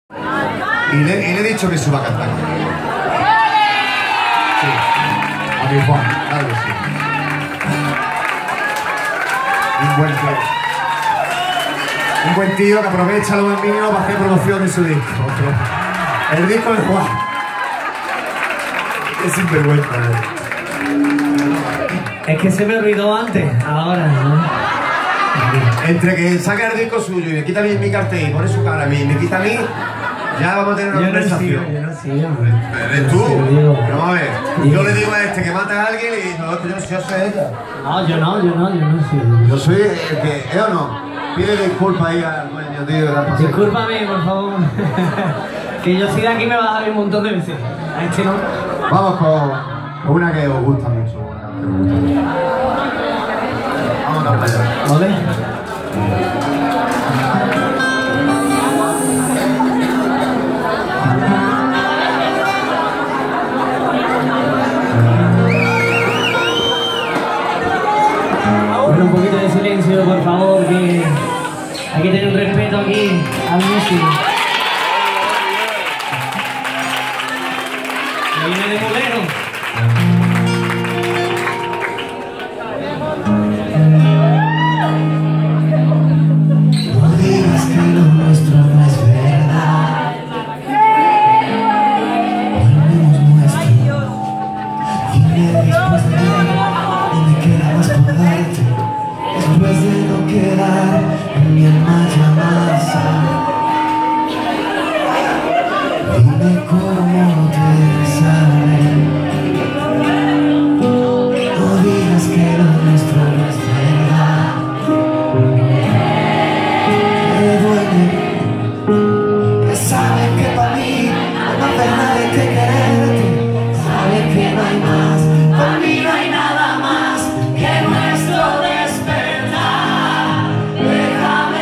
Y le he dicho que suba a cantar. Sí, a mi Juan, claro que sí. Un buen tío que aprovecha lo del mío para hacer promoción de su disco. El disco de Juan. Es sinvergüenza, Es que se me olvidó antes, ahora, ¿no? Entre que saca el disco suyo y me quita mi cartel y pone su cara a mí y me quita a mí, ya vamos a tener una conversación. Yo no sigo. ¿Eres tú? Pero vamos a ver. Yo le digo a este que mata a alguien y no, yo soy ella. No, yo no sigo. Yo soy el que, ¿es o no? Pide disculpas ahí al dueño, tío. Discúlpame, por favor. Que yo si de aquí me vas a ver un montón de veces. A este no. Vamos con una que os gusta mucho. Vámonos para allá. ¿Vale? Bueno, un poquito de silencio, por favor, que hay que tener un respeto aquí al músico. Que viene de bolero. Después de no quedar en mi alma llamada, dime cómo te sale. No digas que lo nuestro no es verdad. Me duele que sabes que para mí no hay nada que quererte. Sabes que no hay más, para mí no hay nada más que nuestro despertar. Déjame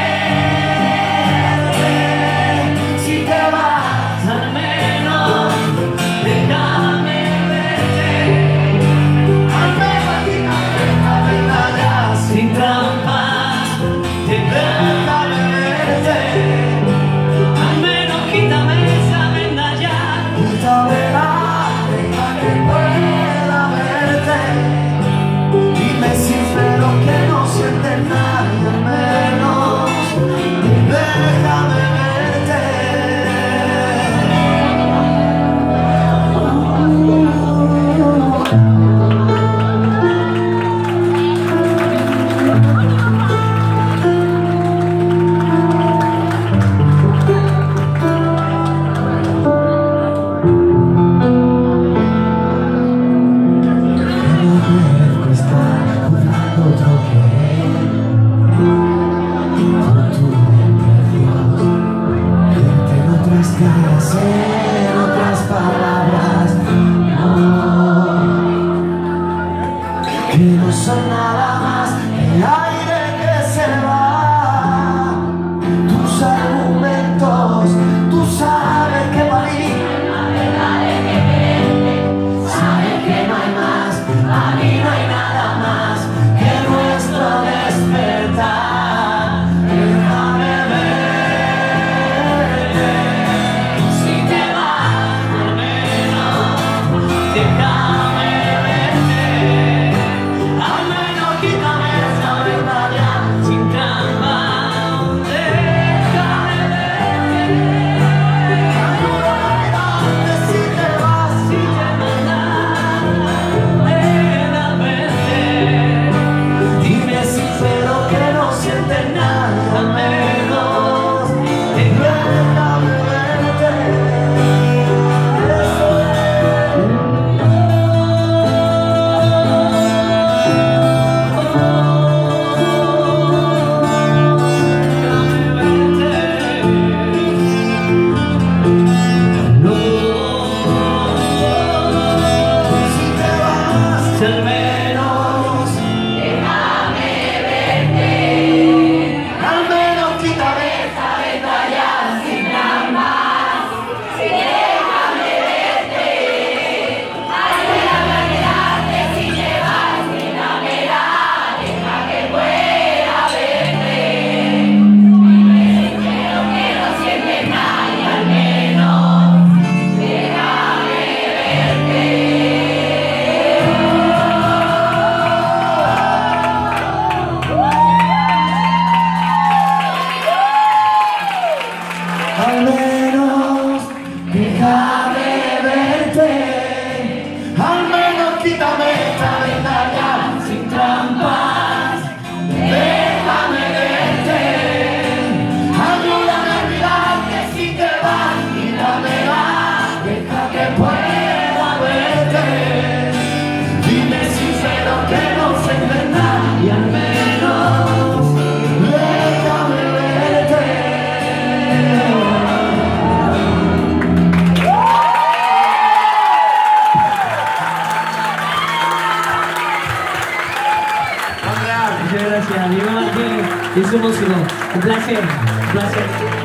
verte, si te vas al menos, déjame verte. Al menos déjame vaya sin trampas, déjame verte. Al menos quítame esa venda ya, quítamela, deja que pueda verte. Dime sincero que no sientes nada, al menos déjame verte. No merezco estar jugando otro querer. Por tu bien, Dios, verte en otras caras, en otras palabras, no, que no son nada más que aire que se va. Tus argumentos, tú sabes que para mí sabes que no hay más, a mí no hay nada más que nuestro despertar. Déjame verte, si te vas al menos, déjame verte. Al menos quítame esa venda ya, sin trampa, déjame verte. Ayúdame si te vas, si te mandas, déjame verte. Dime sincero que no sientes nada, al menos déjame verte. Si te vas, al menos déjame verte. Al menos quítame esa venda ya, sin nada. al menos déjame verte, al menos quítame esta venda ya sin trampas, déjame verte, ayúdame a olvidar que si te vas y dame más, deja que pueda verte, dime sincero que no sé de nada y al menos déjame verte. Muchas gracias, Diego Martínez y su músico. Un placer, un placer.